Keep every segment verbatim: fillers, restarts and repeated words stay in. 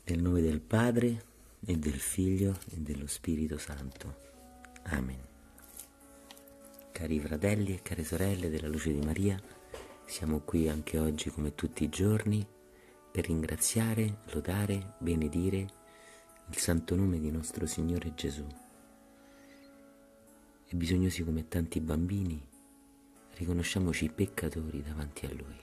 Nel nome del Padre, e del Figlio, e dello Spirito Santo. Amen. Cari fratelli e care sorelle della luce di Maria, siamo qui anche oggi come tutti i giorni per ringraziare, lodare, benedire il santo nome di nostro Signore Gesù. E bisognosi come tanti bambini, riconosciamoci peccatori davanti a Lui.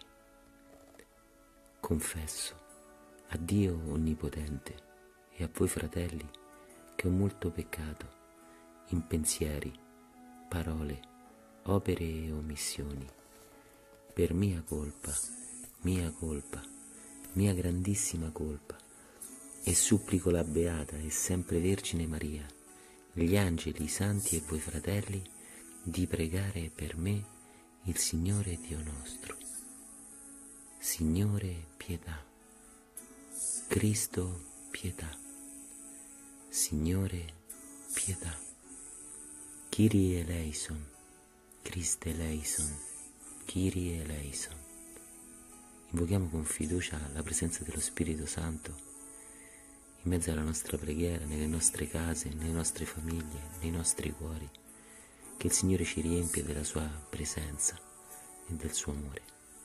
Confesso a Dio Onnipotente e a voi fratelli che ho molto peccato in pensieri, parole, opere e omissioni, per mia colpa, mia colpa, mia grandissima colpa, e supplico la Beata e sempre Vergine Maria, gli angeli, i santi e voi fratelli, di pregare per me il Signore Dio nostro. Signore, pietà. Cristo, pietà. Signore, pietà. Kyrie eleison, Christe eleison, Kyrie eleison. Invochiamo con fiducia la presenza dello Spirito Santo in mezzo alla nostra preghiera, nelle nostre case, nelle nostre famiglie, nei nostri cuori, che il Signore ci riempie della sua presenza e del suo amore.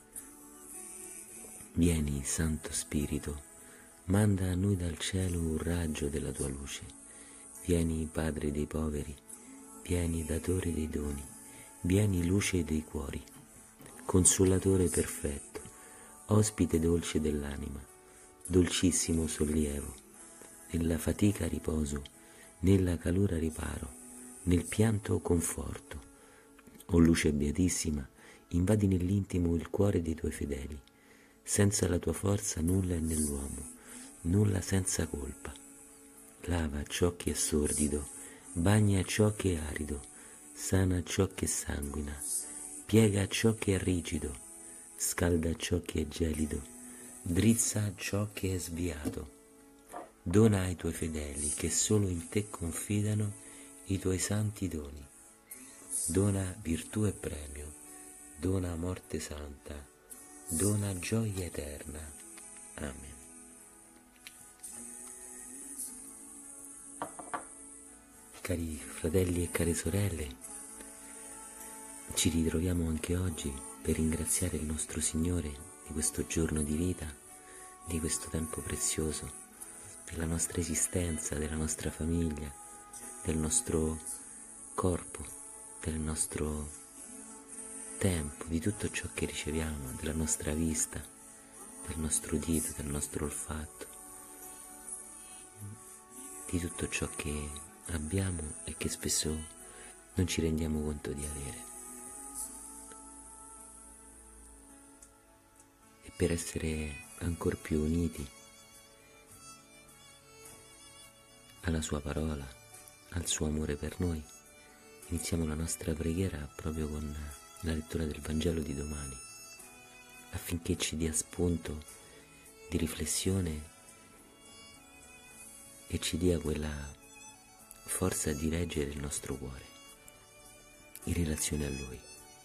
Vieni, Santo Spirito, manda a noi dal cielo un raggio della tua luce. Vieni, Padre dei poveri, vieni, datore dei doni, vieni, luce dei cuori, consolatore perfetto, ospite dolce dell'anima, dolcissimo sollievo, nella fatica riposo, nella calura riparo, nel pianto conforto. O luce beatissima, invadi nell'intimo il cuore dei tuoi fedeli. Senza la tua forza nulla è nell'uomo, nulla senza colpa. Lava ciò che è sordido, bagna ciò che è arido, sana ciò che sanguina, piega ciò che è rigido, scalda ciò che è gelido, drizza ciò che è sviato. Dona ai tuoi fedeli che solo in te confidano i tuoi santi doni. Dona virtù e premio, dona morte santa, dona gioia eterna. Amen. Cari fratelli e care sorelle, ci ritroviamo anche oggi per ringraziare il nostro Signore di questo giorno di vita, di questo tempo prezioso, della nostra esistenza, della nostra famiglia, del nostro corpo, del nostro tempo, di tutto ciò che riceviamo, della nostra vista, del nostro udito, del nostro olfatto, di tutto ciò che abbiamo e che spesso non ci rendiamo conto di avere. E per essere ancor più uniti alla sua parola, al suo amore per noi, iniziamo la nostra preghiera proprio con la lettura del Vangelo di domani, affinché ci dia spunto di riflessione e ci dia quella forza di leggere il nostro cuore in relazione a Lui.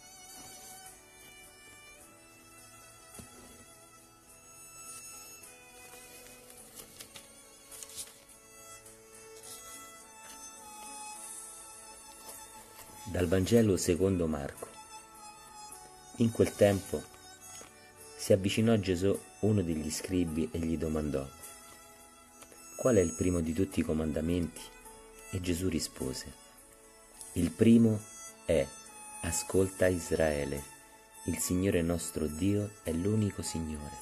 Dal Vangelo secondo Marco. In quel tempo si avvicinò a Gesù uno degli scribi e gli domandò: qual è il primo di tutti i comandamenti? E Gesù rispose: il primo è: ascolta Israele, il Signore nostro Dio è l'unico Signore.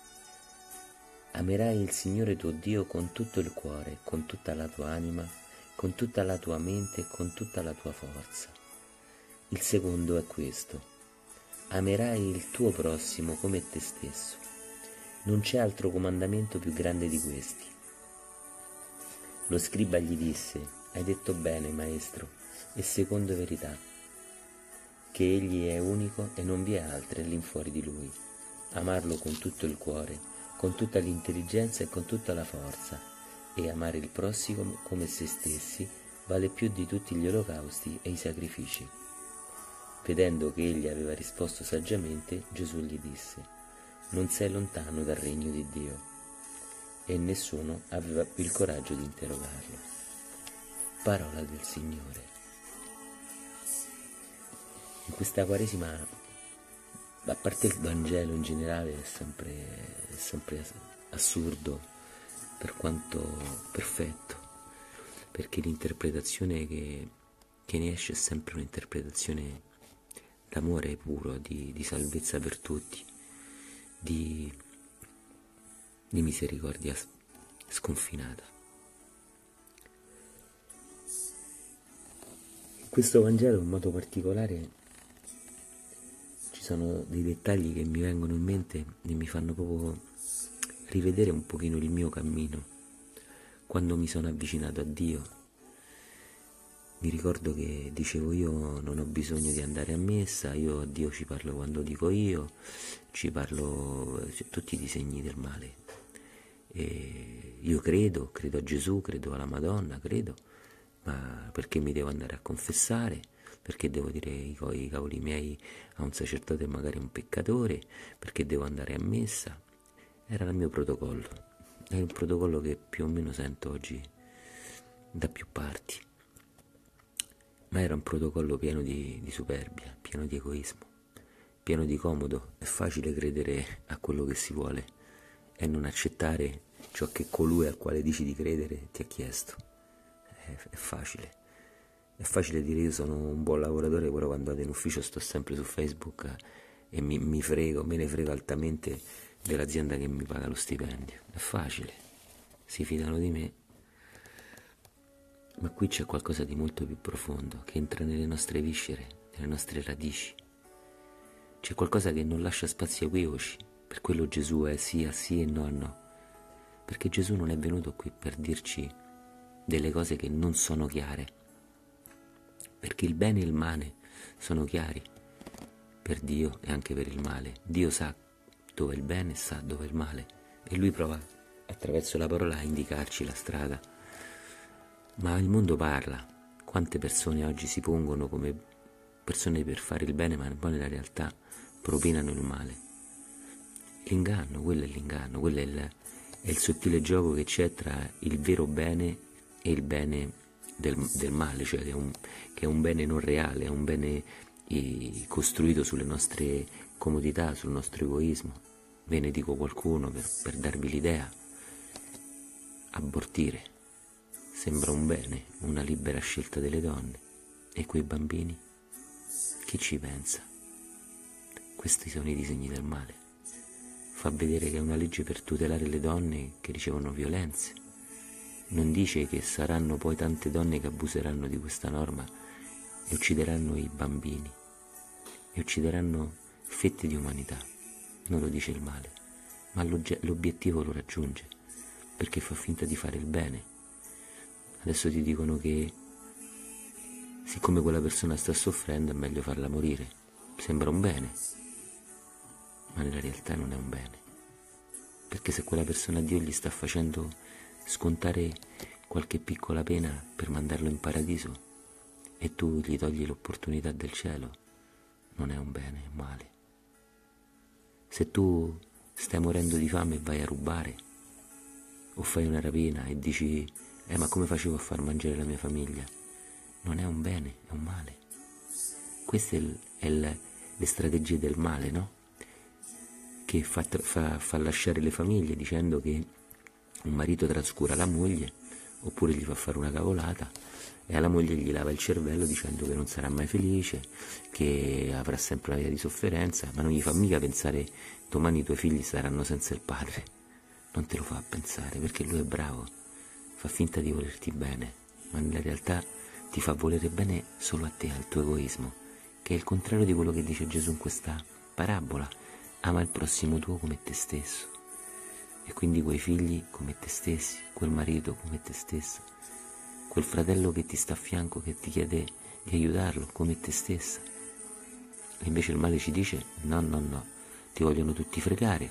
Amerai il Signore tuo Dio con tutto il cuore, con tutta la tua anima, con tutta la tua mente e con tutta la tua forza. Il secondo è questo: amerai il tuo prossimo come te stesso. Non c'è altro comandamento più grande di questi. Lo scriba gli disse: hai detto bene, maestro, e secondo verità, che egli è unico e non vi è altra all'infuori di lui. Amarlo con tutto il cuore, con tutta l'intelligenza e con tutta la forza, e amare il prossimo come se stessi vale più di tutti gli olocausti e i sacrifici. Vedendo che egli aveva risposto saggiamente, Gesù gli disse: non sei lontano dal regno di Dio. e nessuno aveva più il coraggio di interrogarlo. Parola del Signore. In questa Quaresima, a parte il Vangelo in generale, è sempre, è sempre assurdo per quanto perfetto, perché l'interpretazione che, che ne esce è sempre un'interpretazione d'amore puro, di, di salvezza per tutti, di, di misericordia sconfinata. In questo Vangelo in modo particolare ci sono dei dettagli che mi vengono in mente e mi fanno proprio rivedere un pochino il mio cammino. Quando mi sono avvicinato a Dio, mi ricordo che dicevo: io non ho bisogno di andare a messa, io a Dio ci parlo quando dico io, ci parlo, cioè, tutti i disegni del male. E io credo, credo a Gesù, credo alla Madonna, credo, ma perché mi devo andare a confessare? Perché devo dire i, i cavoli miei a un sacerdote, magari un peccatore? Perché devo andare a messa? Era il mio protocollo, è il protocollo che più o meno sento oggi da più parti. Ma era un protocollo pieno di, di superbia, pieno di egoismo, pieno di comodo. È facile credere a quello che si vuole e non accettare ciò che colui al quale dici di credere ti ha chiesto. È, è facile. È facile dire: io sono un buon lavoratore, però quando vado in ufficio sto sempre su Facebook e mi, mi frego, me ne frego altamente dell'azienda che mi paga lo stipendio. È facile. Si fidano di me. Ma qui c'è qualcosa di molto più profondo, che entra nelle nostre viscere, nelle nostre radici. C'è qualcosa che non lascia spazi equivoci. Per quello Gesù è sì a sì e no a no. Perché Gesù non è venuto qui per dirci delle cose che non sono chiare. Perché il bene e il male sono chiari per Dio e anche per il male. Dio sa dove è il bene e sa dove è il male. E Lui prova attraverso la parola a indicarci la strada. Ma il mondo parla. Quante persone oggi si pongono come persone per fare il bene, ma poi nella realtà propinano il male. L'inganno, quello è l'inganno, quello è il, è il sottile gioco che c'è tra il vero bene e il bene del, del male, cioè che è, un, che è un bene non reale, è un bene eh, costruito sulle nostre comodità, sul nostro egoismo. Ve ne dico qualcuno per, per darvi l'idea. Abortire. Sembra un bene, una libera scelta delle donne. E quei bambini? Chi ci pensa? Questi sono i disegni del male. Fa vedere che è una legge per tutelare le donne che ricevono violenze. Non dice che saranno poi tante donne che abuseranno di questa norma e uccideranno i bambini. E uccideranno fette di umanità. Non lo dice il male, ma l'obiettivo lo raggiunge, perché fa finta di fare il bene. Adesso ti dicono che siccome quella persona sta soffrendo è meglio farla morire. Sembra un bene, ma nella realtà non è un bene. Perché se quella persona Dio gli sta facendo scontare qualche piccola pena per mandarlo in paradiso e tu gli togli l'opportunità del cielo, non è un bene, è un male. Se tu stai morendo di fame e vai a rubare o fai una rapina e dici: Eh, ma come facevo a far mangiare la mia famiglia? Non è un bene, è un male. Queste sono le strategie del male, no? Che fa, fa, fa lasciare le famiglie dicendo che un marito trascura la moglie, oppure gli fa fare una cavolata, e alla moglie gli lava il cervello dicendo che non sarà mai felice, che avrà sempre una vita di sofferenza, ma non gli fa mica pensare: domani i tuoi figli saranno senza il padre. Non te lo fa pensare, perché lui è bravo. Fa finta di volerti bene, ma nella realtà ti fa volere bene solo a te, al tuo egoismo, che è il contrario di quello che dice Gesù in questa parabola. Ama il prossimo tuo come te stesso. E quindi quei figli come te stessi, quel marito come te stessa, quel fratello che ti sta a fianco che ti chiede di aiutarlo come te stessa. E invece il male ci dice: no, no, no, ti vogliono tutti fregare.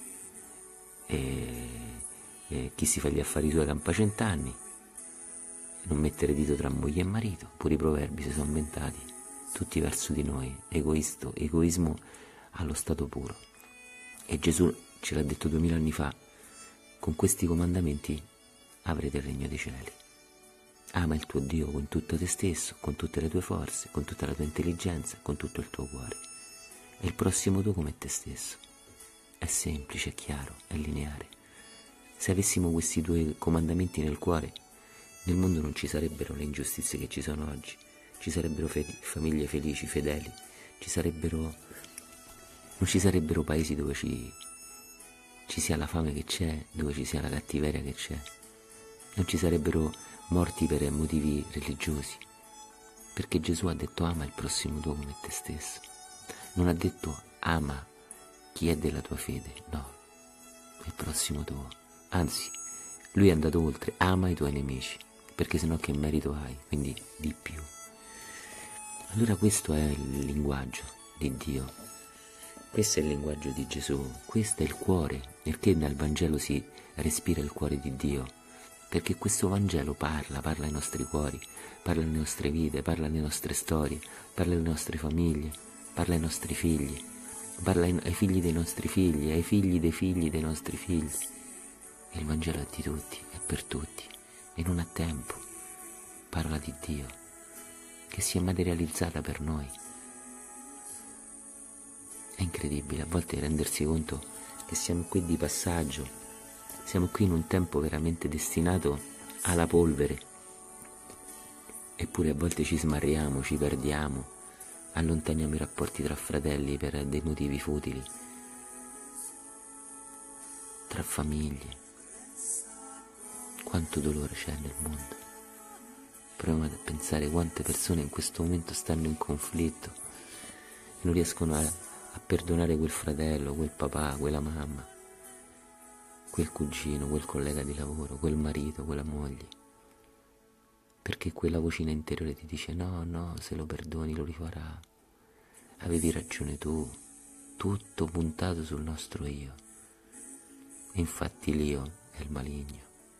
E... E chi si fa gli affari suoi campa cent'anni, non mettere dito tra moglie e marito, pure i proverbi si sono inventati, tutti verso di noi, egoisto, egoismo allo stato puro. E Gesù ce l'ha detto duemila anni fa: con questi comandamenti avrete il regno dei cieli. Ama il tuo Dio con tutto te stesso, con tutte le tue forze, con tutta la tua intelligenza, con tutto il tuo cuore. E il prossimo tuo come te stesso. È semplice, è chiaro, è lineare. Se avessimo questi due comandamenti nel cuore, nel mondo non ci sarebbero le ingiustizie che ci sono oggi, ci sarebbero fe- famiglie felici, fedeli, ci sarebbero, non ci sarebbero paesi dove ci, ci sia la fame che c'è, dove ci sia la cattiveria che c'è, non ci sarebbero morti per motivi religiosi, perché Gesù ha detto ama il prossimo tuo come te stesso, non ha detto ama chi è della tua fede, no, il prossimo tuo, anzi lui è andato oltre, ama i tuoi nemici, perché sennò che merito hai, quindi di più. Allora questo è il linguaggio di Dio, questo è il linguaggio di Gesù, questo è il cuore, perché nel Vangelo si respira il cuore di Dio, perché questo Vangelo parla, parla ai nostri cuori, parla alle nostre vite, parla alle nostre storie, parla alle nostre famiglie, parla ai nostri figli, parla ai figli dei nostri figli, ai figli dei figli dei nostri figli. E il Vangelo è di tutti, è per tutti, e non ha tempo. Parla di Dio, che si è materializzata per noi. È incredibile a volte rendersi conto che siamo qui di passaggio, siamo qui in un tempo veramente destinato alla polvere, eppure a volte ci smarriamo, ci perdiamo, allontaniamo i rapporti tra fratelli per dei motivi futili, tra famiglie. Quanto dolore c'è nel mondo. Proviamo a pensare quante persone in questo momento stanno in conflitto e non riescono a, a perdonare quel fratello, quel papà, quella mamma, quel cugino, quel collega di lavoro, quel marito, quella moglie, perché quella vocina interiore ti dice no, no, se lo perdoni lo rifarà, avevi ragione tu, tutto puntato sul nostro io, e infatti l'io è il maligno,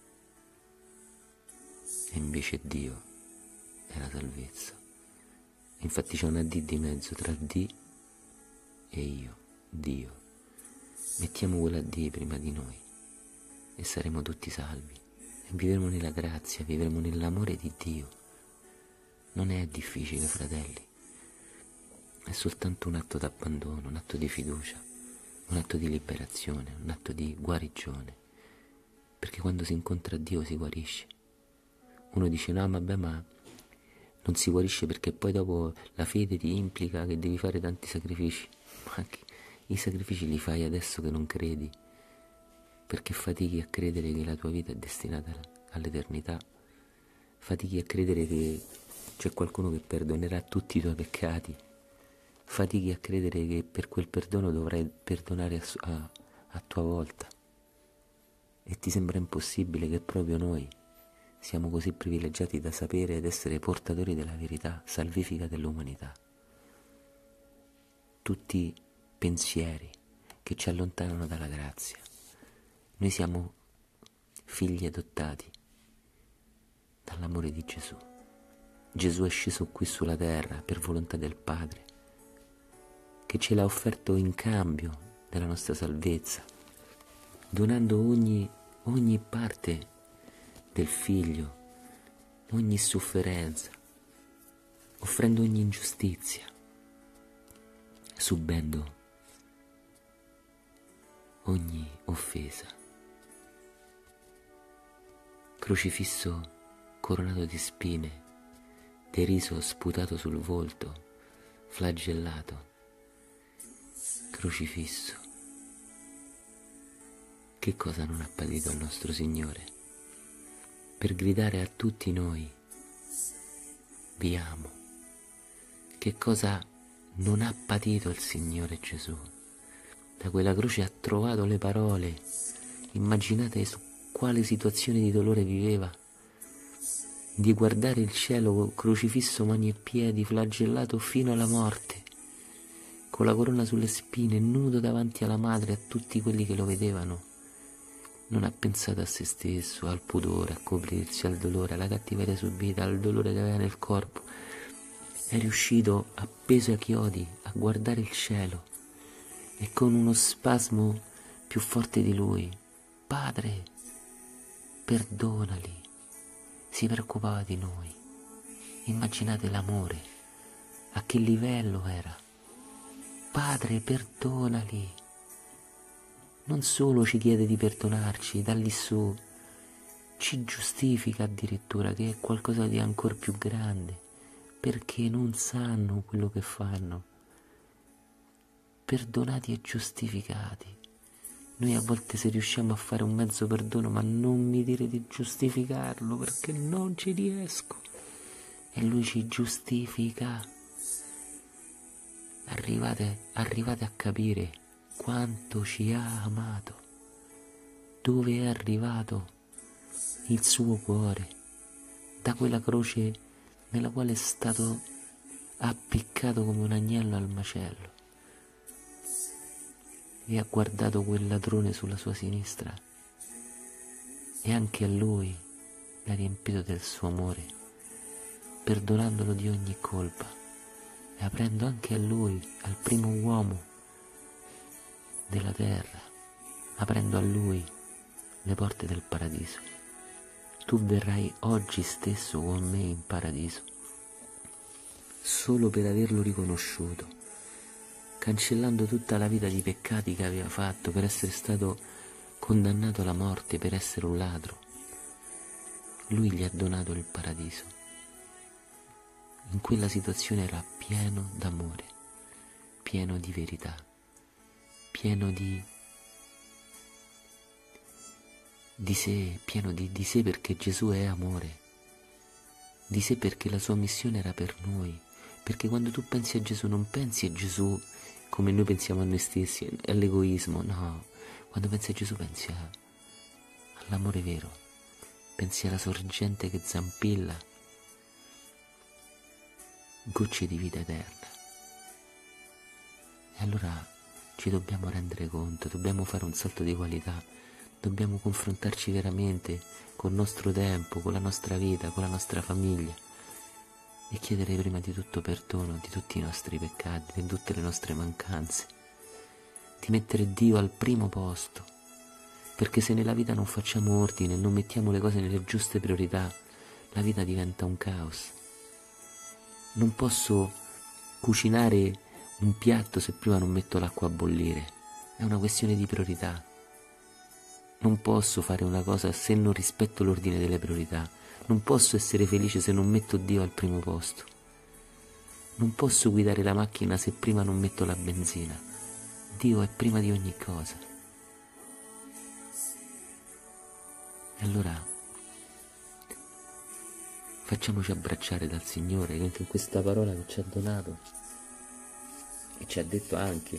e invece Dio è la salvezza, e infatti c'è una D di mezzo tra D e io, Dio, mettiamo quella D prima di noi, e saremo tutti salvi e vivremo nella grazia, vivremo nell'amore di Dio. Non è difficile, fratelli, è soltanto un atto d'abbandono, un atto di fiducia, un atto di liberazione, un atto di guarigione, perché quando si incontra Dio si guarisce. Uno dice no vabbè, ma non si guarisce perché poi dopo la fede ti implica che devi fare tanti sacrifici, ma che, i sacrifici li fai adesso che non credi, perché fatichi a credere che la tua vita è destinata all'eternità, fatichi a credere che c'è qualcuno che perdonerà tutti i tuoi peccati, fatichi a credere che per quel perdono dovrai perdonare a, a, a tua volta, e ti sembra impossibile che proprio noi siamo così privilegiati da sapere ed essere portatori della verità salvifica dell'umanità. Tutti pensieri che ci allontanano dalla grazia. Noi siamo figli adottati dall'amore di Gesù. Gesù è sceso qui sulla terra per volontà del Padre, che ce l'ha offerto in cambio della nostra salvezza, donando ogni, ogni parte del Figlio, ogni sofferenza, offrendo ogni ingiustizia, subendo ogni offesa. Crocifisso coronato di spine, deriso sputato sul volto, flagellato, crocifisso. Che cosa non ha patito il nostro Signore? Per gridare a tutti noi, vi amo. Che cosa non ha patito il Signore Gesù? Da quella croce ha trovato le parole. Immaginate su quale situazione di dolore viveva, di guardare il cielo crocifisso, mani e piedi, flagellato fino alla morte, con la corona sulle spine, nudo davanti alla madre e a tutti quelli che lo vedevano. Non ha pensato a se stesso, al pudore, a coprirsi, al dolore, alla cattiveria subita, al dolore che aveva nel corpo. È riuscito, appeso ai chiodi, a guardare il cielo e con uno spasmo più forte di lui Padre, perdonali, si preoccupava di noi. Immaginate l'amore, a che livello era. Padre, perdonali. Non solo ci chiede di perdonarci, da lì su ci giustifica addirittura, che è qualcosa di ancora più grande, perché non sanno quello che fanno. Perdonati e giustificati. Noi a volte se riusciamo a fare un mezzo perdono, ma non mi dire di giustificarlo, perché non ci riesco. E lui ci giustifica. Arrivate, arrivate a capire quanto ci ha amato, dove è arrivato il suo cuore, da quella croce nella quale è stato appiccato come un agnello al macello, e ha guardato quel ladrone sulla sua sinistra, e anche a lui l'ha riempito del suo amore, perdonandolo di ogni colpa, e aprendo anche a lui, al primo uomo della terra, aprendo a lui le porte del paradiso. Tu verrai oggi stesso con me in paradiso, solo per averlo riconosciuto, cancellando tutta la vita di peccati che aveva fatto, per essere stato condannato alla morte, per essere un ladro. Lui gli ha donato il paradiso. In quella situazione era pieno d'amore, pieno di verità, pieno di, di sé, pieno di, di sé perché Gesù è amore, di sé perché la sua missione era per noi, perché quando tu pensi a Gesù non pensi a Gesù come noi pensiamo a noi stessi, all'egoismo, no, quando pensi a Gesù pensi a, all'amore vero, pensi alla sorgente che zampilla gocce di vita eterna. E allora ci dobbiamo rendere conto, dobbiamo fare un salto di qualità, dobbiamo confrontarci veramente col nostro tempo, con la nostra vita, con la nostra famiglia, e chiedere prima di tutto perdono di tutti i nostri peccati, di tutte le nostre mancanze, di mettere Dio al primo posto, perché se nella vita non facciamo ordine, non mettiamo le cose nelle giuste priorità, la vita diventa un caos. Non posso cucinare un piatto se prima non metto l'acqua a bollire, è una questione di priorità. Non posso fare una cosa se non rispetto l'ordine delle priorità, non posso essere felice se non metto Dio al primo posto, non posso guidare la macchina se prima non metto la benzina. Dio è prima di ogni cosa. E allora facciamoci abbracciare dal Signore, che in questa parola che ci ha donato e ci ha detto anche: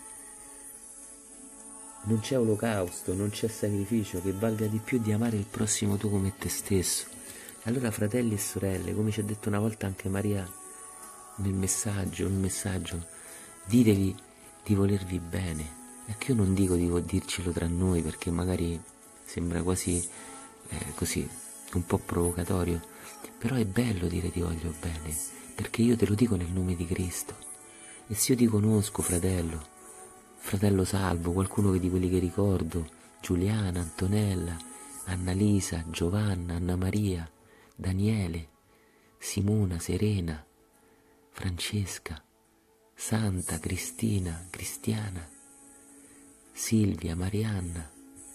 non c'è olocausto, non c'è sacrificio che valga di più di amare il prossimo tu come te stesso. Allora, fratelli e sorelle, come ci ha detto una volta anche Maria nel messaggio, un messaggio, ditevi di volervi bene. Ecco, io non dico di dircelo tra noi perché magari sembra quasi eh, così un po' provocatorio, però è bello dire ti voglio bene, perché io te lo dico nel nome di Cristo. E se io ti conosco, fratello, fratello Salvo, qualcuno di quelli che ricordo, Giuliana, Antonella, Annalisa, Giovanna, Anna Maria, Daniele, Simona, Serena, Francesca, Santa, Cristina, Cristiana, Silvia, Marianna,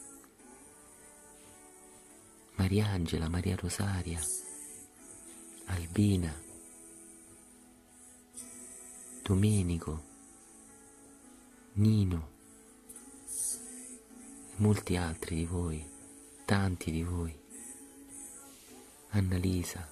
Mariangela, Maria Rosaria, Albina, Domenico, Nino e molti altri di voi, tanti di voi, Annalisa,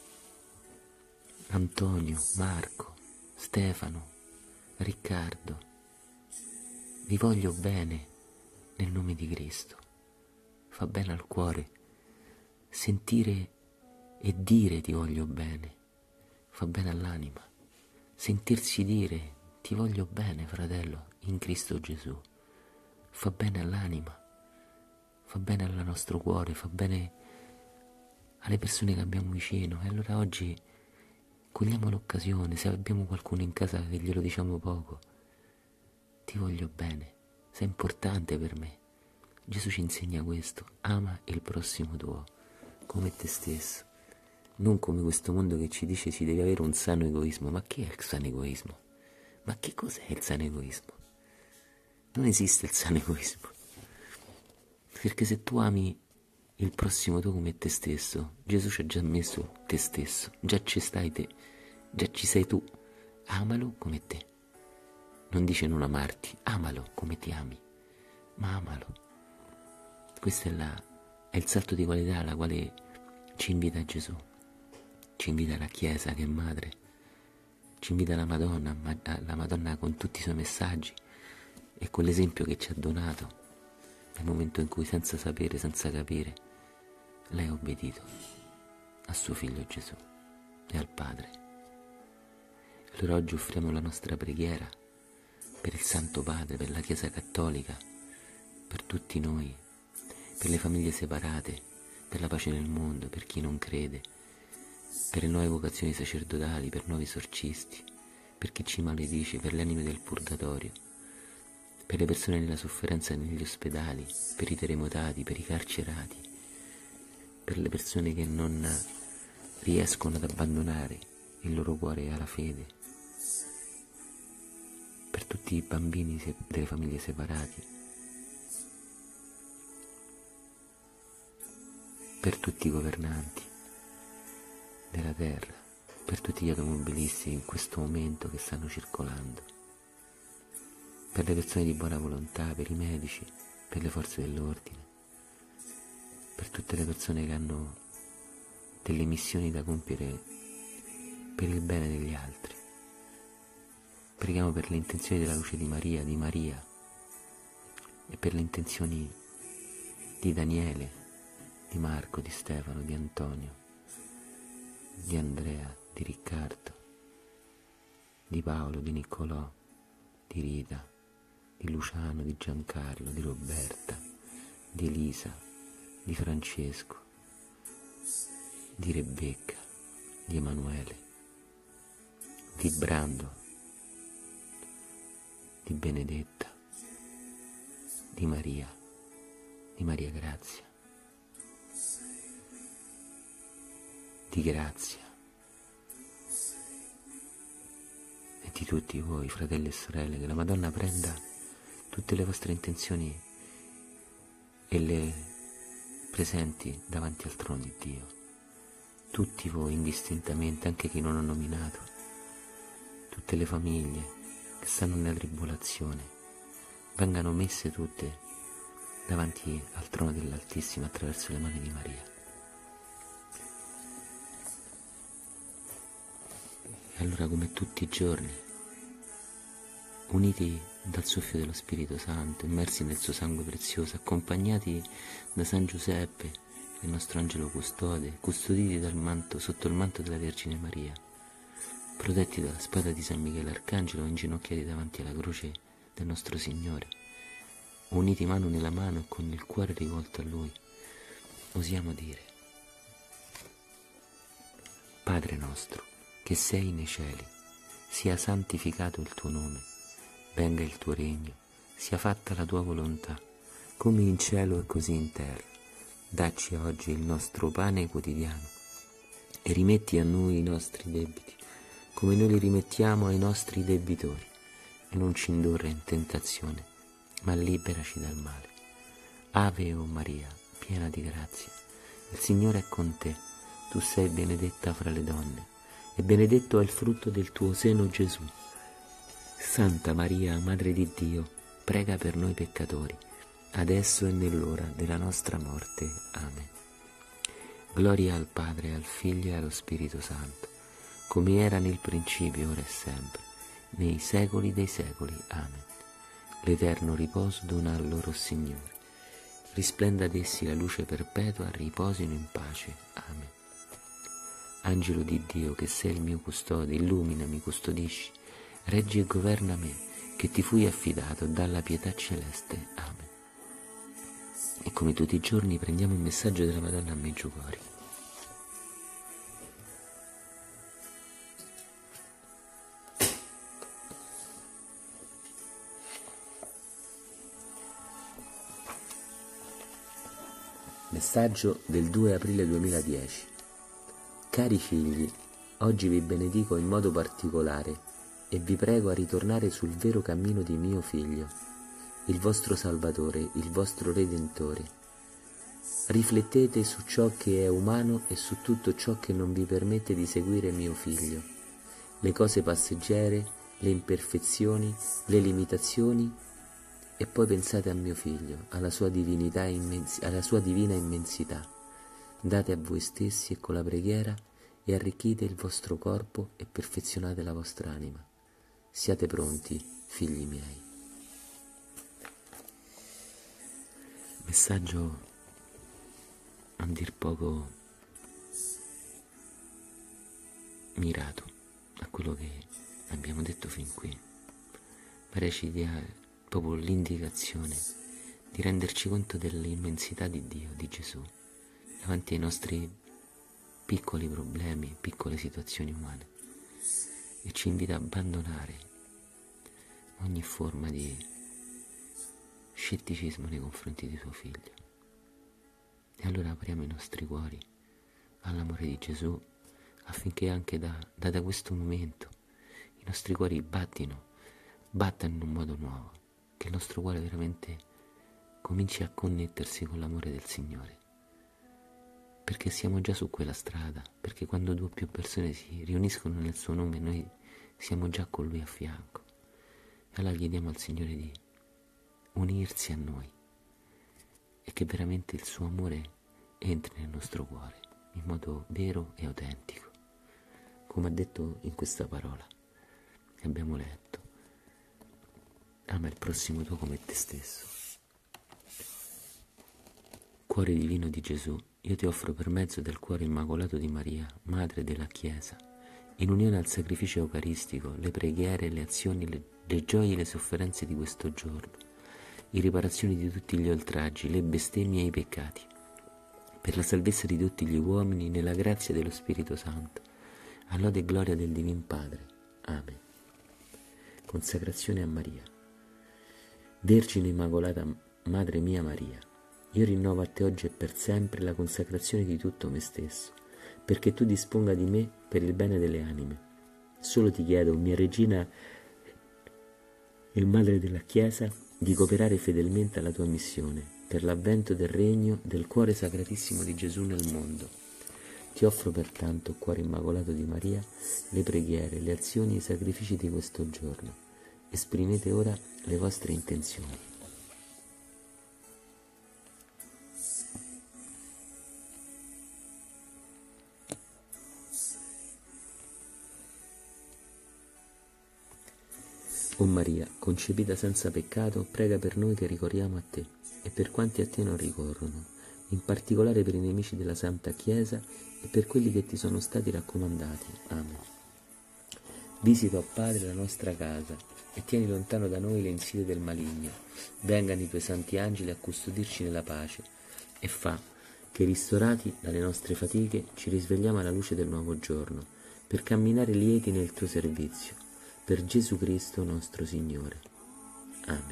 Antonio, Marco, Stefano, Riccardo, vi voglio bene nel nome di Cristo. Fa bene al cuore sentire e dire ti voglio bene, fa bene all'anima sentirsi dire ti voglio bene, fratello, in Cristo Gesù, fa bene all'anima, fa bene al nostro cuore, fa bene alle persone che abbiamo vicino. E allora oggi cogliamo l'occasione, se abbiamo qualcuno in casa che glielo diciamo poco, ti voglio bene, sei importante per me, Gesù ci insegna questo: ama il prossimo tuo come te stesso, non come questo mondo che ci dice si deve avere un sano egoismo. Ma che è il sano egoismo? Ma che cos'è il sano egoismo? Non esiste il sano egoismo, perché se tu ami il prossimo tuo come te stesso, Gesù ci ha già messo te stesso, già ci stai te, già ci sei tu, amalo come te. Non dice non amarti, amalo come ti ami, ma amalo. Questo è, la, è il salto di qualità alla quale ci invita Gesù, ci invita la Chiesa che è madre, ci invita la Madonna, la Madonna con tutti i suoi messaggi e quell'esempio che ci ha donato nel momento in cui, senza sapere, senza capire, lei ha obbedito a suo figlio Gesù e al Padre. Allora oggi offriamo la nostra preghiera per il Santo Padre, per la Chiesa Cattolica, per tutti noi, per le famiglie separate, per la pace nel mondo, per chi non crede, per le nuove vocazioni sacerdotali, per nuovi esorcisti, per chi ci maledice, per le anime del purgatorio, per le persone nella sofferenza negli ospedali, per i terremotati, per i carcerati, per le persone che non riescono ad abbandonare il loro cuore alla fede, per tutti i bambini delle famiglie separate, per tutti i governanti della terra, per tutti gli automobilisti in questo momento che stanno circolando, per le persone di buona volontà, per i medici, per le forze dell'ordine, per tutte le persone che hanno delle missioni da compiere per il bene degli altri. Preghiamo per le intenzioni della luce di Maria, di Maria, e per le intenzioni di Daniele, di Marco, di Stefano, di Antonio, di Andrea, di Riccardo, di Paolo, di Niccolò, di Rita, di Luciano, di Giancarlo, di Roberta, di Elisa, di Francesco, di Rebecca, di Emanuele, di Brando, di Benedetta, di Maria, di Maria Grazia, di Grazia e di tutti voi, fratelli e sorelle. Che la Madonna prenda tutte le vostre intenzioni e le presenti davanti al trono di Dio. Tutti voi indistintamente, anche chi non ho nominato, tutte le famiglie che stanno nella tribolazione, vengano messe tutte davanti al trono dell'Altissimo attraverso le mani di Maria. E allora, come tutti i giorni, uniti dal soffio dello Spirito Santo, immersi nel suo sangue prezioso, accompagnati da San Giuseppe, il nostro angelo custode, custoditi dal manto, sotto il manto della Vergine Maria, protetti dalla spada di San Michele Arcangelo, inginocchiati davanti alla croce del nostro Signore, uniti mano nella mano e con il cuore rivolto a Lui, osiamo dire: Padre nostro, che sei nei cieli, sia santificato il tuo nome, venga il tuo regno, sia fatta la tua volontà, come in cielo e così in terra. Dacci oggi il nostro pane quotidiano e rimetti a noi i nostri debiti, come noi li rimettiamo ai nostri debitori, e non ci indurre in tentazione, ma liberaci dal male. Ave o Maria, piena di grazia, il Signore è con te, tu sei benedetta fra le donne, e benedetto è il frutto del tuo seno, Gesù. Santa Maria, Madre di Dio, prega per noi peccatori, adesso e nell'ora della nostra morte. Amen. Gloria al Padre, al Figlio e allo Spirito Santo, come era nel principio, ora e sempre, nei secoli dei secoli. Amen. L'eterno riposo dona al loro Signore. Risplenda ad essi la luce perpetua, riposino in pace. Amen. Angelo di Dio, che sei il mio custode, illuminami, custodisci, reggi e governa me, che ti fui affidato dalla pietà celeste. Amen. E come tutti i giorni prendiamo il messaggio della Madonna a Meggiugori. Messaggio del due aprile duemiladieci. Cari figli, oggi vi benedico in modo particolare e vi prego a ritornare sul vero cammino di mio Figlio, il vostro Salvatore, il vostro Redentore. Riflettete su ciò che è umano e su tutto ciò che non vi permette di seguire mio Figlio, le cose passeggere, le imperfezioni, le limitazioni, e poi pensate a mio Figlio, alla sua divinità immensi- alla sua divina immensità. Date a voi stessi e con la preghiera e arricchite il vostro corpo e perfezionate la vostra anima. Siate pronti, figli miei. Messaggio a dir poco mirato a quello che abbiamo detto fin qui. Pare ci dia proprio l'indicazione di renderci conto dell'immensità di Dio, di Gesù, davanti ai nostri piccoli problemi, piccole situazioni umane, e ci invita a abbandonare ogni forma di scetticismo nei confronti di suo Figlio. E allora apriamo i nostri cuori all'amore di Gesù, affinché anche da, da, da questo momento i nostri cuori battino, battano in un modo nuovo, che il nostro cuore veramente cominci a connettersi con l'amore del Signore, perché siamo già su quella strada, perché quando due o più persone si riuniscono nel suo nome noi siamo già con Lui a fianco. E allora chiediamo al Signore di unirsi a noi e che veramente il suo amore entri nel nostro cuore in modo vero e autentico, come ha detto in questa parola che abbiamo letto: ama il prossimo tuo come te stesso. Cuore divino di Gesù, io ti offro per mezzo del cuore immacolato di Maria, Madre della Chiesa, in unione al sacrificio eucaristico, le preghiere, le azioni, le, le gioie e le sofferenze di questo giorno, in riparazione di tutti gli oltraggi, le bestemmie e i peccati, per la salvezza di tutti gli uomini, nella grazia dello Spirito Santo, a lode e gloria del Divin Padre. Amen. Consacrazione a Maria. Vergine Immacolata, Madre mia Maria, io rinnovo a te oggi e per sempre la consacrazione di tutto me stesso, perché tu disponga di me per il bene delle anime. Solo ti chiedo, mia Regina e Madre della Chiesa, di cooperare fedelmente alla tua missione, per l'avvento del regno del cuore sacratissimo di Gesù nel mondo. Ti offro pertanto, cuore immacolato di Maria, le preghiere, le azioni e i sacrifici di questo giorno. Esprimete ora le vostre intenzioni. O Maria, concepita senza peccato, prega per noi che ricorriamo a te e per quanti a te non ricorrono, in particolare per i nemici della Santa Chiesa e per quelli che ti sono stati raccomandati. Amen. Visita, o Padre, la nostra casa e tieni lontano da noi le insidie del maligno. Vengano i tuoi santi angeli a custodirci nella pace e fa che, ristorati dalle nostre fatiche, ci risvegliamo alla luce del nuovo giorno, per camminare lieti nel tuo servizio. Per Gesù Cristo nostro Signore. Amen.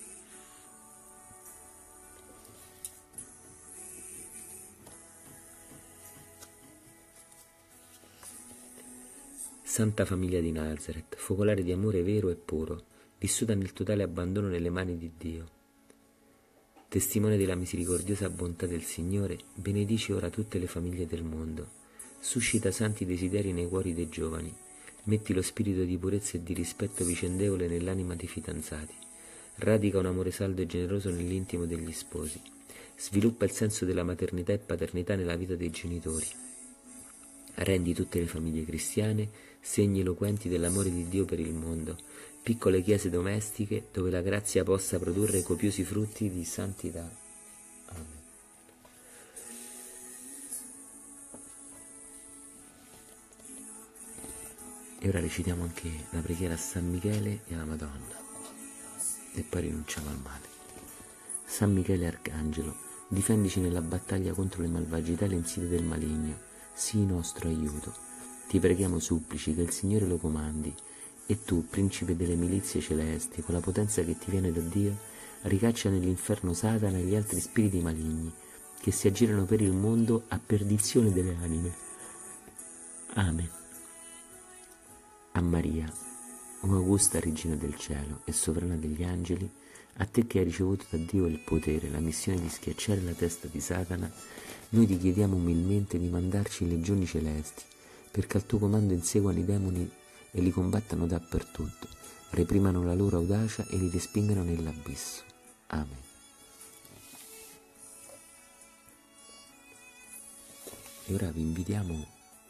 Santa Famiglia di Nazareth, focolare di amore vero e puro, vissuta nel totale abbandono nelle mani di Dio. Testimone della misericordiosa bontà del Signore, benedici ora tutte le famiglie del mondo. Suscita santi desideri nei cuori dei giovani. Metti lo spirito di purezza e di rispetto vicendevole nell'anima dei fidanzati. Radica un amore saldo e generoso nell'intimo degli sposi. Sviluppa il senso della maternità e paternità nella vita dei genitori. Rendi tutte le famiglie cristiane segni eloquenti dell'amore di Dio per il mondo, piccole chiese domestiche dove la grazia possa produrre copiosi frutti di santità. Amen. E ora recitiamo anche la preghiera a San Michele e alla Madonna, e poi rinunciamo al male. San Michele Arcangelo, difendici nella battaglia contro le malvagità e le insidie del maligno, sii nostro aiuto. Ti preghiamo supplici che il Signore lo comandi, e tu, principe delle milizie celesti, con la potenza che ti viene da Dio, ricaccia nell'inferno Satana e gli altri spiriti maligni, che si aggirano per il mondo a perdizione delle anime. Amen. A Maria, o augusta Regina del Cielo e sovrana degli angeli, a te che hai ricevuto da Dio il potere, la missione di schiacciare la testa di Satana, noi ti chiediamo umilmente di mandarci legioni celesti, perché al tuo comando inseguano i demoni e li combattano dappertutto, reprimano la loro audacia e li respingano nell'abisso. Amen. E ora vi invitiamo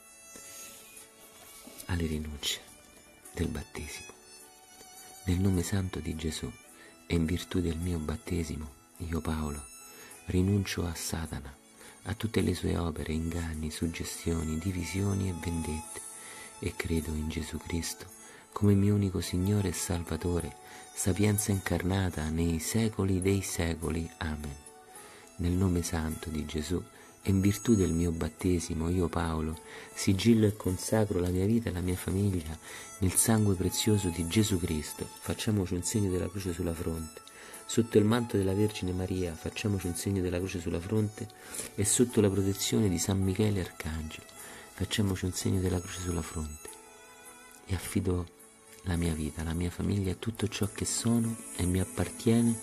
alle rinunce del battesimo. Nel nome santo di Gesù e in virtù del mio battesimo, io Paolo, rinuncio a Satana, a tutte le sue opere, inganni, suggestioni, divisioni e vendette, e credo in Gesù Cristo come mio unico Signore e Salvatore, sapienza incarnata nei secoli dei secoli. Amen. Nel nome santo di Gesù e in virtù del mio battesimo, io Paolo, sigillo e consacro la mia vita e la mia famiglia nel sangue prezioso di Gesù Cristo. Facciamoci un segno della croce sulla fronte. Sotto il manto della Vergine Maria facciamoci un segno della croce sulla fronte e sotto la protezione di San Michele Arcangelo facciamoci un segno della croce sulla fronte. E affido la mia vita, la mia famiglia e tutto ciò che sono e mi appartiene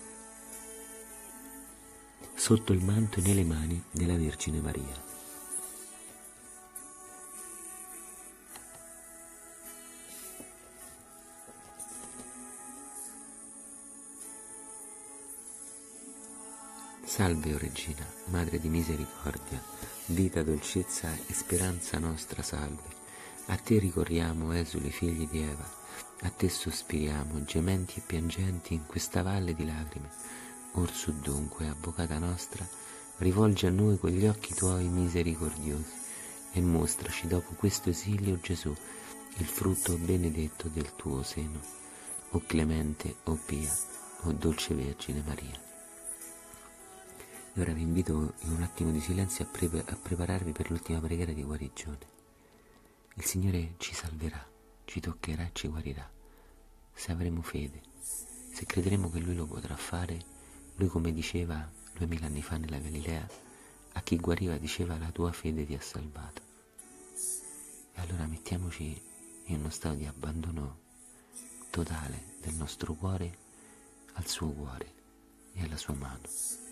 sotto il manto e nelle mani della Vergine Maria. Salve, o Regina, Madre di misericordia, vita, dolcezza e speranza nostra, salve. A te ricorriamo, esuli figli di Eva, a te sospiriamo, gementi e piangenti in questa valle di lacrime. Orsù dunque, Avvocata nostra, rivolgi a noi quegli occhi tuoi misericordiosi e mostraci dopo questo esilio, Gesù, il frutto benedetto del tuo seno. O clemente, o pia, o dolce Vergine Maria. E ora vi invito in un attimo di silenzio a, pre- a prepararvi per l'ultima preghiera di guarigione. Il Signore ci salverà, ci toccherà e ci guarirà, se avremo fede, se crederemo che Lui lo potrà fare. Lui, come diceva duemila anni fa nella Galilea, a chi guariva diceva: la tua fede ti ha salvato. E allora mettiamoci in uno stato di abbandono totale del nostro cuore al suo cuore e alla sua mano.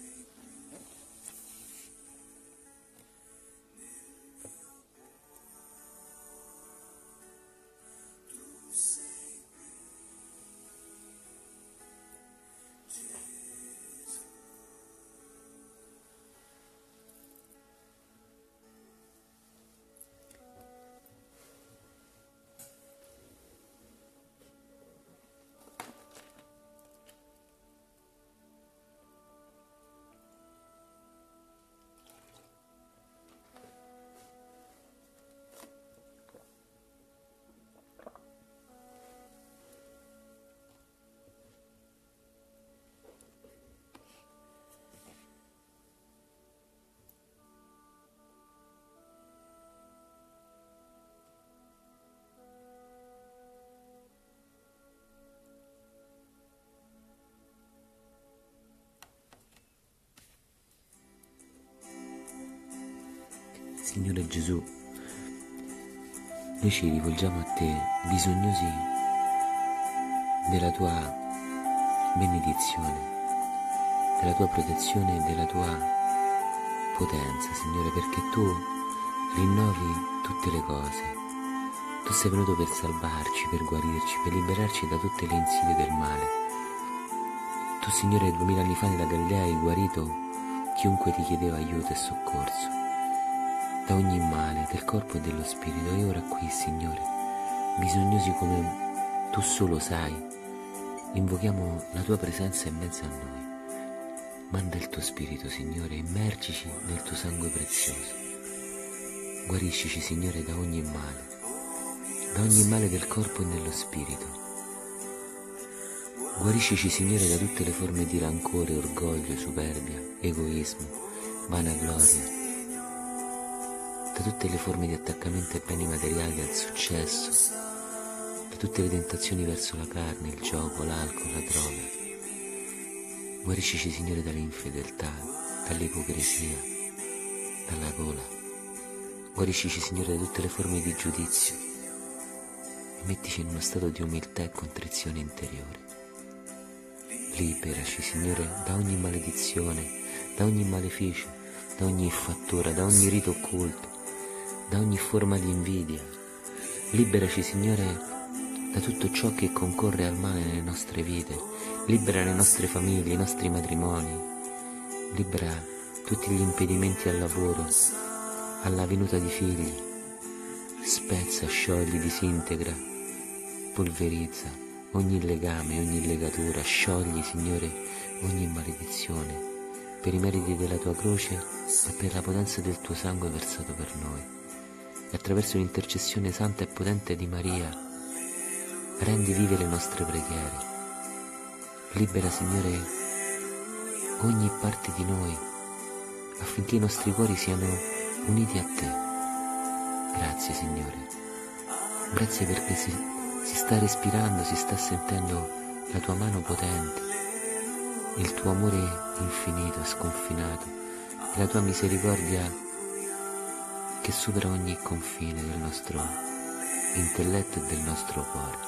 Signore Gesù, noi ci rivolgiamo a te, bisognosi della tua benedizione, della tua protezione e della tua potenza, Signore, perché tu rinnovi tutte le cose. Tu sei venuto per salvarci, per guarirci, per liberarci da tutte le insidie del male. Tu, Signore, duemila anni fa nella Galilea hai guarito chiunque ti chiedeva aiuto e soccorso da ogni male del corpo e dello spirito. E ora qui, Signore, bisognosi come tu solo sai, invochiamo la tua presenza in mezzo a noi. Manda il tuo spirito, Signore, immergici nel tuo sangue prezioso. Guariscici, Signore, da ogni male, da ogni male del corpo e dello spirito. Guariscici, Signore, da tutte le forme di rancore, orgoglio, superbia, egoismo, vanagloria, da tutte le forme di attaccamento ai beni materiali, al successo, da tutte le tentazioni verso la carne, il gioco, l'alcol, la droga. Guariscici, Signore, dalle infedeltà, dall'ipocrisia, dalla gola. Guariscici, Signore, da tutte le forme di giudizio e mettici in uno stato di umiltà e contrizione interiore. Liberaci, Signore, da ogni maledizione, da ogni maleficio, da ogni fattura, da ogni rito occulto, da ogni forma di invidia. Liberaci, Signore, da tutto ciò che concorre al male nelle nostre vite. Libera le nostre famiglie, i nostri matrimoni. Libera tutti gli impedimenti al lavoro, alla venuta di figli. Spezza, sciogli, disintegra, polverizza ogni legame, ogni legatura. Sciogli, Signore, ogni maledizione per i meriti della Tua croce e per la potenza del Tuo sangue versato per noi. E attraverso l'intercessione santa e potente di Maria rendi vive le nostre preghiere. Libera, Signore, ogni parte di noi affinché i nostri cuori siano uniti a Te. Grazie, Signore. Grazie perché si, si sta respirando, si sta sentendo la Tua mano potente, il Tuo amore infinito e sconfinato e la Tua misericordia che supera ogni confine del nostro intelletto e del nostro cuore.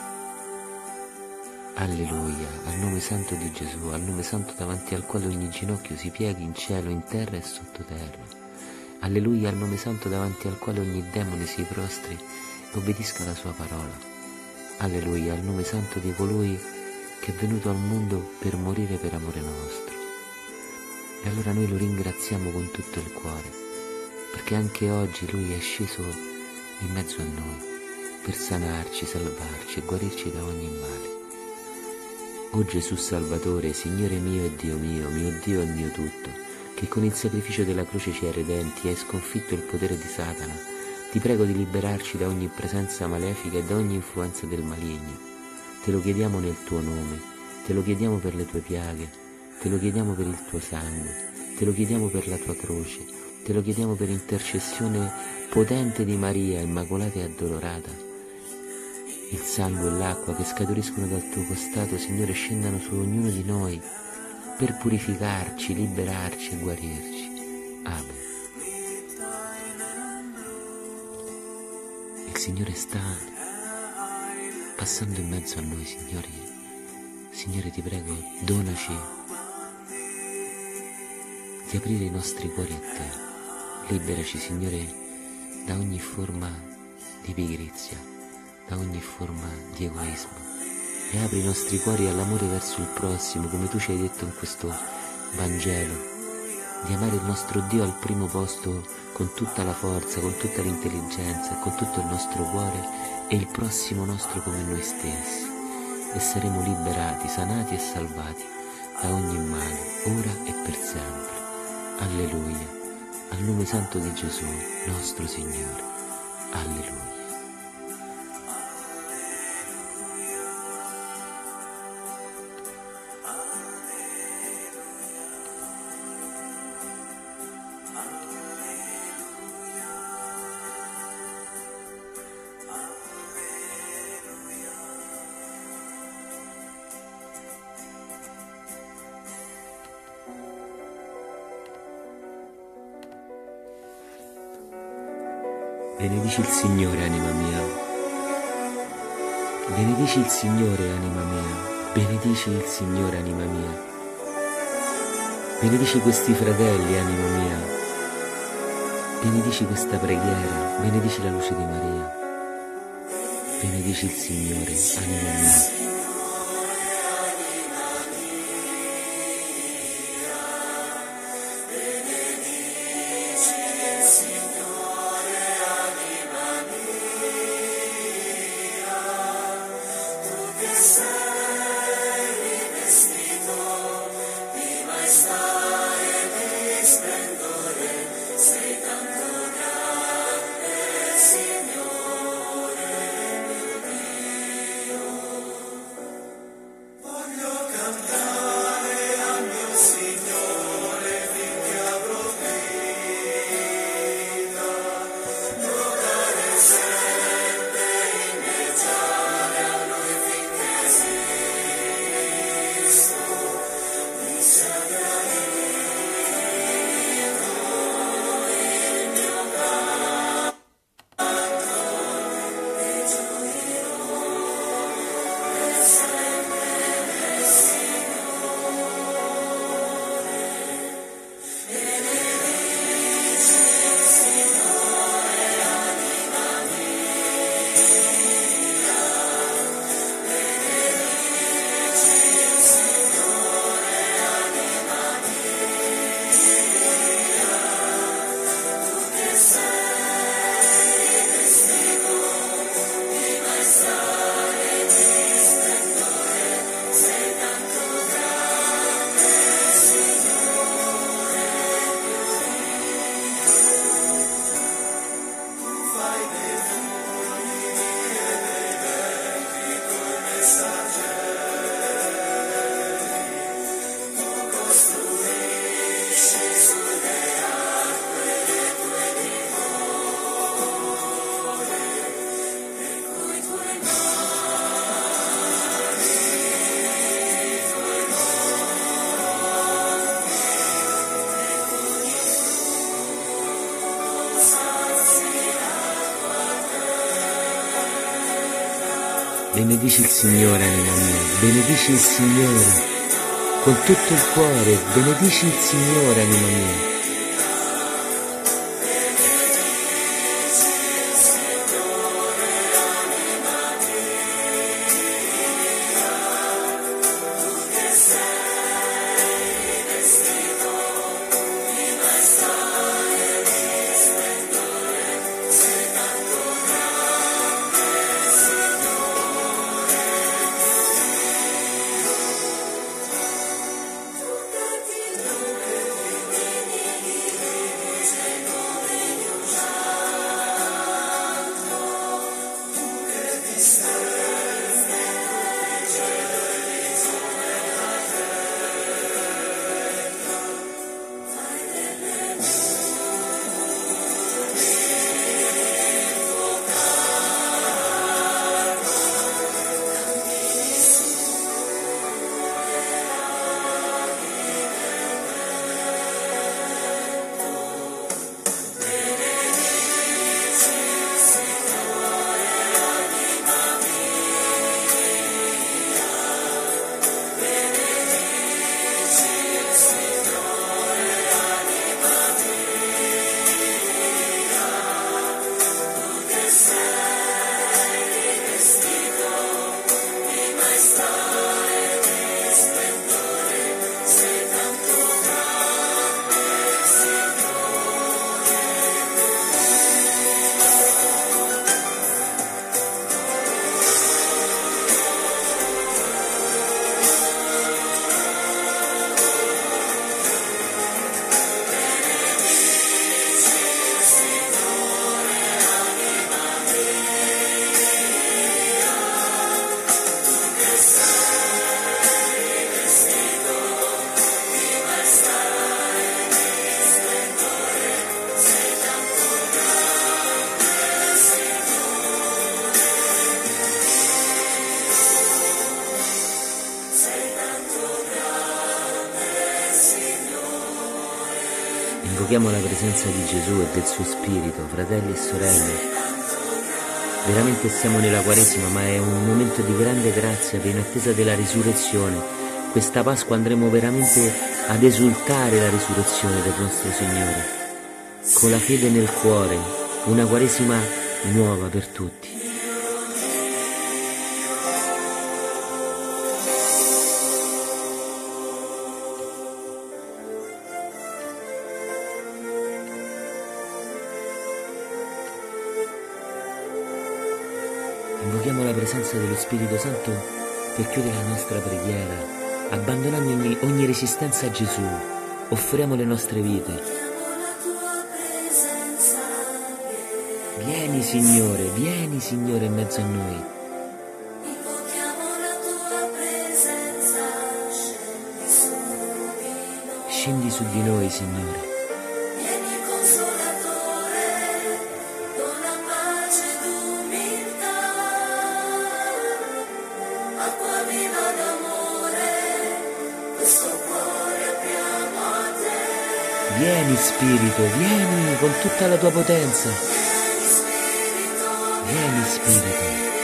Alleluia, al nome santo di Gesù, al nome santo davanti al quale ogni ginocchio si pieghi in cielo, in terra e sottoterra. Alleluia, al nome santo davanti al quale ogni demone si prostri e obbedisca alla Sua parola. Alleluia, al nome santo di colui che è venuto al mondo per morire per amore nostro. E allora noi lo ringraziamo con tutto il cuore, perché anche oggi Lui è sceso in mezzo a noi per sanarci, salvarci e guarirci da ogni male. O Gesù Salvatore, Signore mio e Dio mio, mio Dio e mio tutto, che con il sacrificio della croce ci hai redenti e hai sconfitto il potere di Satana, ti prego di liberarci da ogni presenza malefica e da ogni influenza del maligno. Te lo chiediamo nel Tuo nome, te lo chiediamo per le Tue piaghe, te lo chiediamo per il Tuo sangue, te lo chiediamo per la Tua croce, te lo chiediamo per intercessione potente di Maria, immacolata e addolorata. Il sangue e l'acqua che scaturiscono dal Tuo costato, Signore, scendano su ognuno di noi per purificarci, liberarci e guarirci. Amen. Il Signore sta passando in mezzo a noi, Signore. Signore, ti prego, donaci di aprire i nostri cuori a Te. Liberaci, Signore, da ogni forma di pigrizia, da ogni forma di egoismo, e apri i nostri cuori all'amore verso il prossimo, come Tu ci hai detto in questo Vangelo, di amare il nostro Dio al primo posto con tutta la forza, con tutta l'intelligenza, con tutto il nostro cuore, e il prossimo nostro come noi stessi, e saremo liberati, sanati e salvati da ogni male, ora e per sempre. Alleluia, al nome santo di Gesù, nostro Signore. Alleluia. Benedici il Signore, anima mia. Benedici il Signore, anima mia. Benedici il Signore, anima mia. Benedici questi fratelli, anima mia. Benedici questa preghiera. Benedici la luce di Maria. Benedici il Signore, anima mia. Benedici il Signore, anima mia, benedici il Signore con tutto il cuore, benedici il Signore, anima mia. Invochiamo la presenza di Gesù e del suo Spirito, fratelli e sorelle. Veramente siamo nella Quaresima, ma è un momento di grande grazia in attesa della risurrezione. Questa Pasqua andremo veramente ad esultare la risurrezione del nostro Signore, con la fede nel cuore, una Quaresima nuova per tutti. Invochiamo la presenza dello Spirito Santo per chiudere la nostra preghiera, abbandonando ogni, ogni resistenza a Gesù, offriamo le nostre vite. Vieni Signore, vieni Signore in mezzo a noi. Scendi su di noi, Signore. Vieni Spirito, vieni con tutta la tua potenza. Vieni Spirito.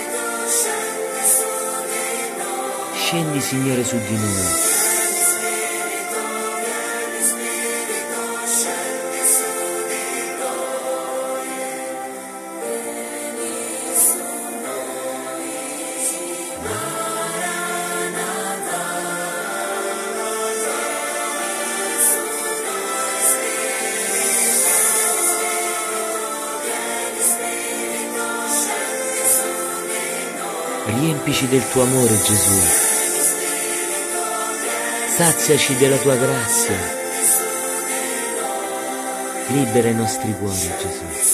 Scendi Signore su di noi. Riempici del tuo amore, Gesù. Saziaci della tua grazia. Libera i nostri cuori, Gesù.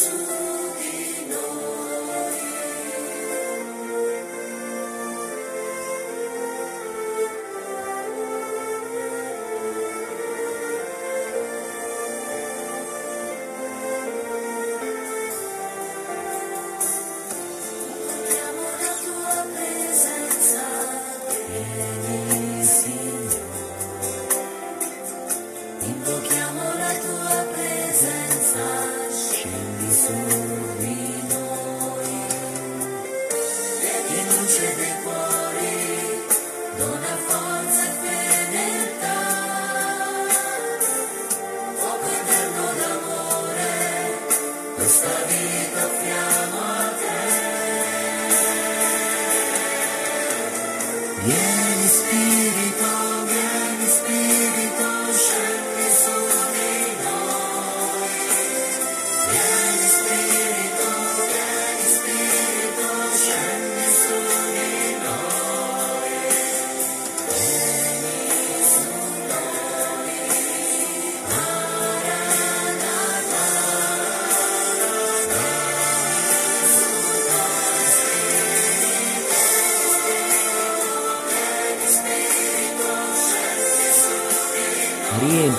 Invochiamo la tua presenza, scendi su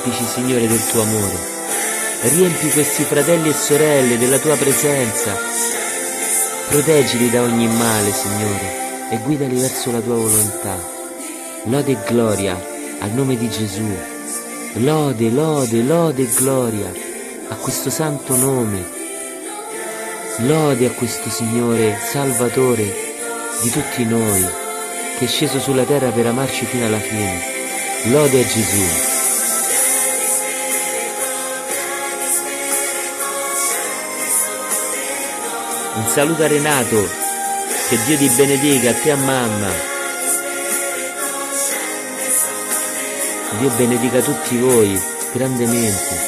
riempici, Signore, del tuo amore. Riempi questi fratelli e sorelle della tua presenza. Proteggili da ogni male, Signore, e guidali verso la tua volontà. Lode e gloria al nome di Gesù. Lode, lode, lode e gloria a questo santo nome. Lode a questo Signore Salvatore di tutti noi, che è sceso sulla terra per amarci fino alla fine. Lode a Gesù. Un saluto a Renato, che Dio ti benedica, a te e a mamma. Dio benedica tutti voi grandemente.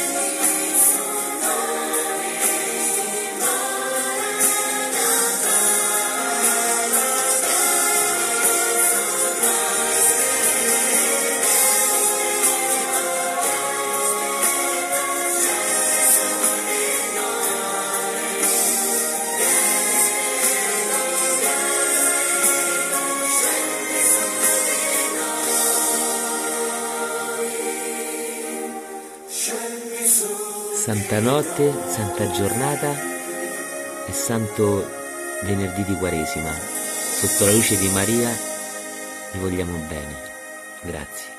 Santa notte, santa giornata e santo venerdì di Quaresima. Sotto la luce di Maria vi vogliamo bene. Grazie.